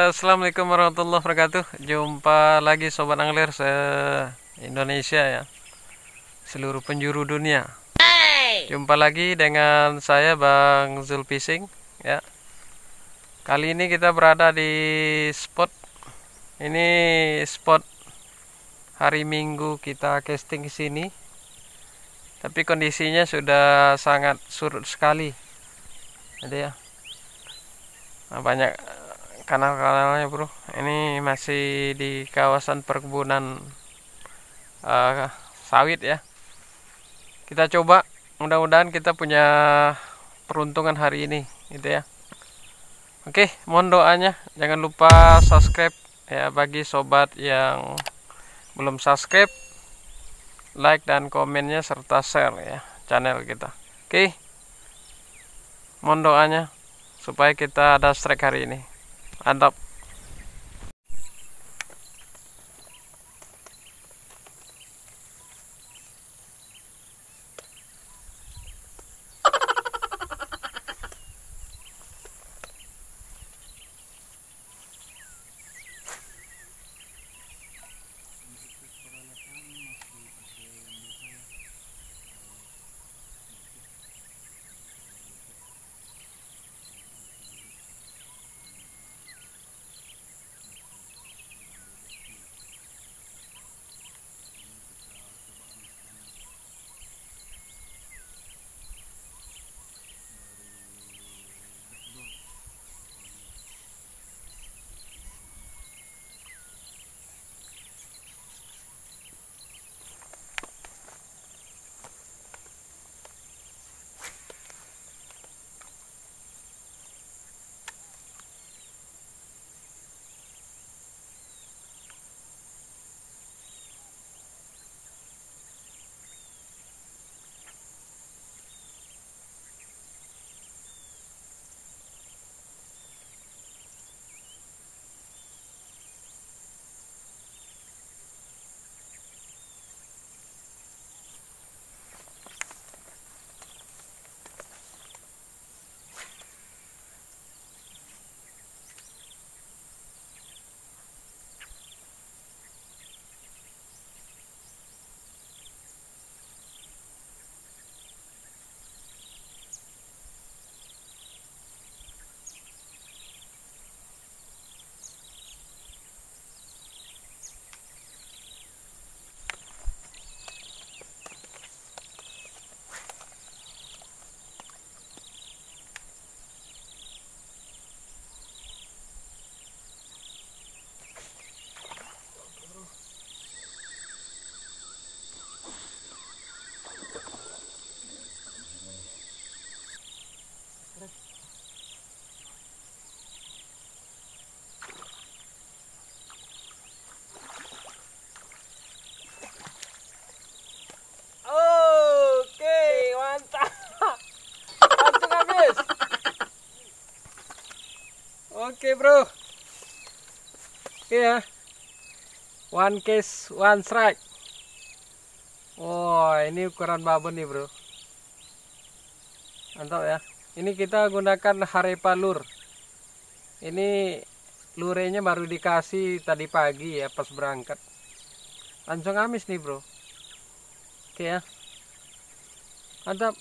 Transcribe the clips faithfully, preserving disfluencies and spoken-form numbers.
Assalamualaikum warahmatullahi wabarakatuh. Jumpa lagi sobat angler se-Indonesia ya, seluruh penjuru dunia. Jumpa lagi dengan saya Bang Zul Fishing ya. Kali ini kita berada di spot. Ini spot hari Minggu kita casting ke sini. Tapi kondisinya sudah sangat surut sekali. Jadi ya. Nah, banyak kanal-kanalnya bro. Ini masih di kawasan perkebunan uh, sawit ya. Kita coba, mudah-mudahan kita punya peruntungan hari ini gitu ya. Oke, mohon doanya, jangan lupa subscribe ya bagi sobat yang belum subscribe, like dan komennya serta share ya channel kita. Oke, mohon doanya supaya kita ada strike hari ini. Mantap. Oke, mantap. Langsung habis. Oke, bro. Oke ya. One case, one strike. Wow, ini ukuran babon nih, bro. Mantap ya. Ini kita gunakan Harepa lure. Ini lurenya baru dikasih tadi pagi ya pas berangkat. Langsung amis nih, bro. Oke ya, mantap.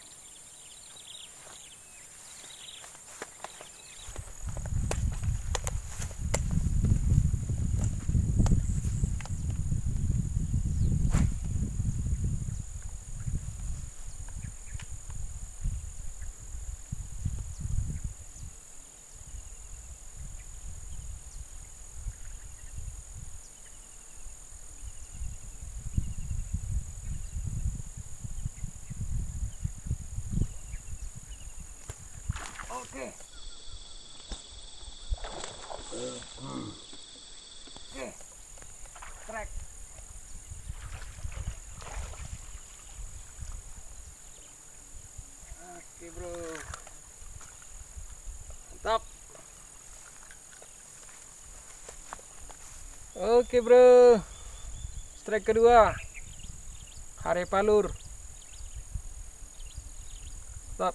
Oke. Oke. Track. Oke, bro. Mantap. Oke, bro. Strike kedua. Harepa lure. Stop.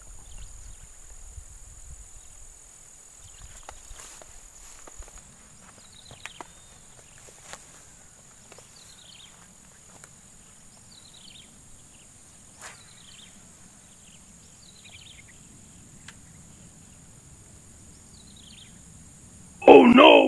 Oh no!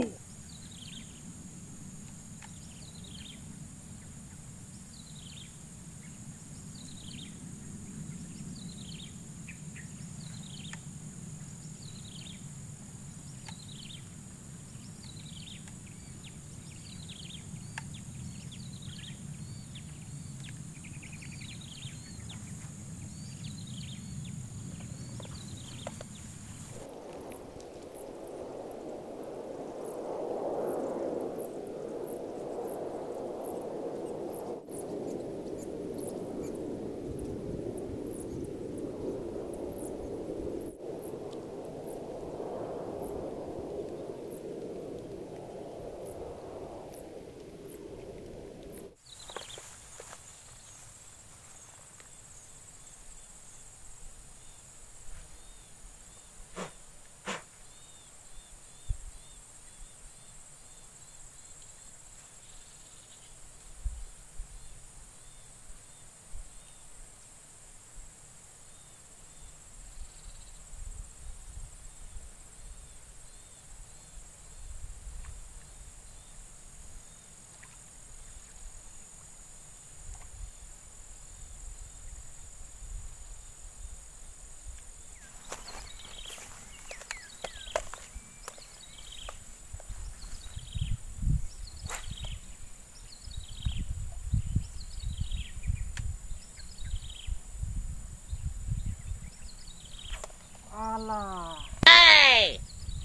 Alah. Hey!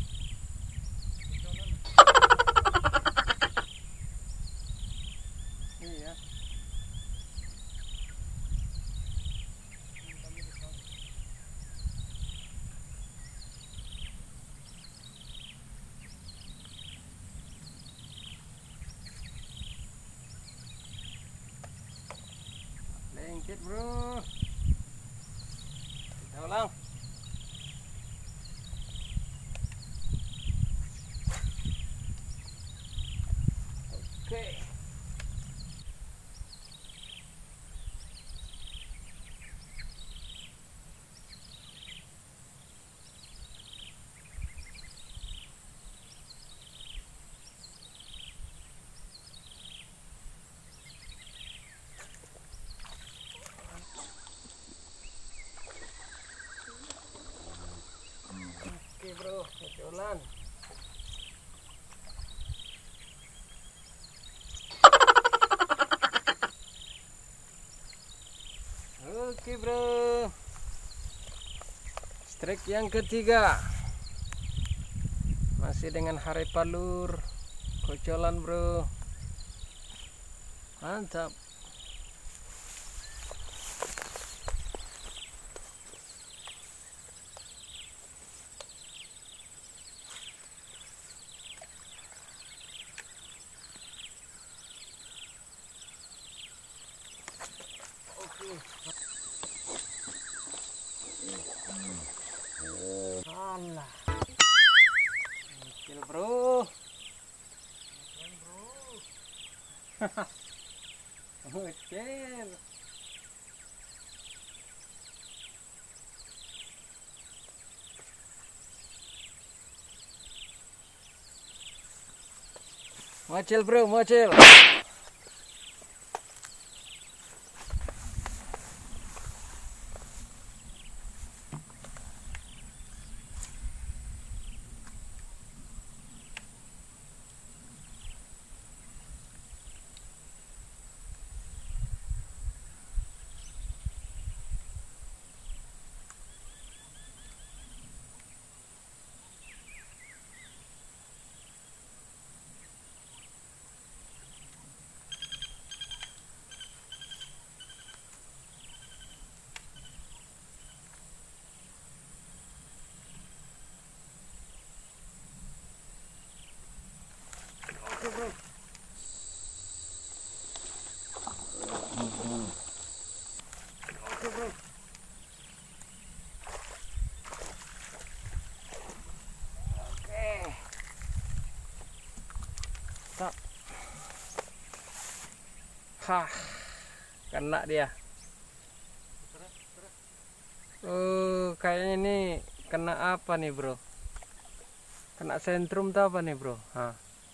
Iya. Lengket bro. Kita ulang. Oke. Oke bro, kecolan. Oke bro, strike yang ketiga masih dengan hari palur, kocolan bro, mantap. Alah, kecil bro. Kecil. Mocil bro, mocil. Oke bro. Oke bro. Oke. Stop. Hah, kena dia. Oh, kayaknya ini kena apa nih bro? Kena sentrum tuh apa nih bro? Hah.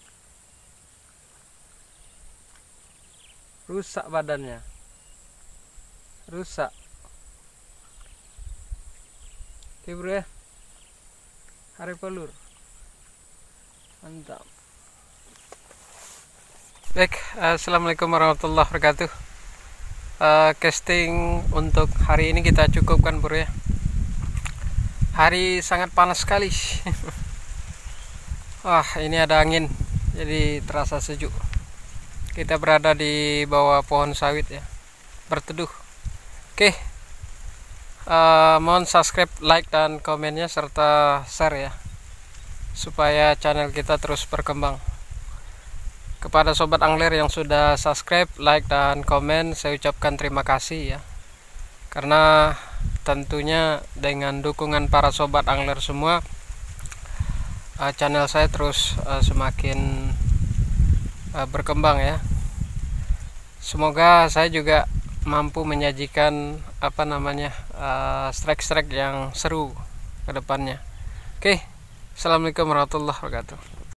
Rusak badannya. Rusak. Oke bro ya. Hari pelur. Mantap. Baik, assalamualaikum warahmatullahi wabarakatuh. uh, Casting untuk hari ini kita cukupkan bro ya. Hari sangat panas sekali. Wah, ini ada angin, jadi terasa sejuk. Kita berada di bawah pohon sawit ya, berteduh. Oke, uh, mohon subscribe, like, dan komennya serta share ya, supaya channel kita terus berkembang. Kepada sobat angler yang sudah subscribe, like, dan komen, saya ucapkan terima kasih ya, karena tentunya dengan dukungan para sobat angler semua, uh, channel saya terus uh, semakin uh, berkembang ya. Semoga saya juga mampu menyajikan apa namanya uh, strike-strike yang seru ke depannya. Oke, assalamualaikum warahmatullahi wabarakatuh.